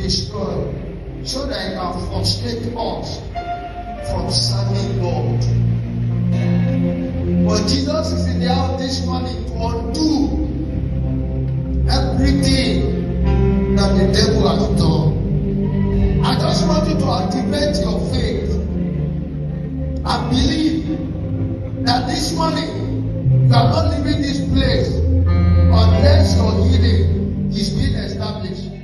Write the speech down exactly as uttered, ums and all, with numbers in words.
destroy, so that it can frustrate us from serving God. But Jesus is in the house this morning to undo everything that the devil has done. I just want you to activate your faith and believe that this morning you are not leaving this place unless your healing is being established.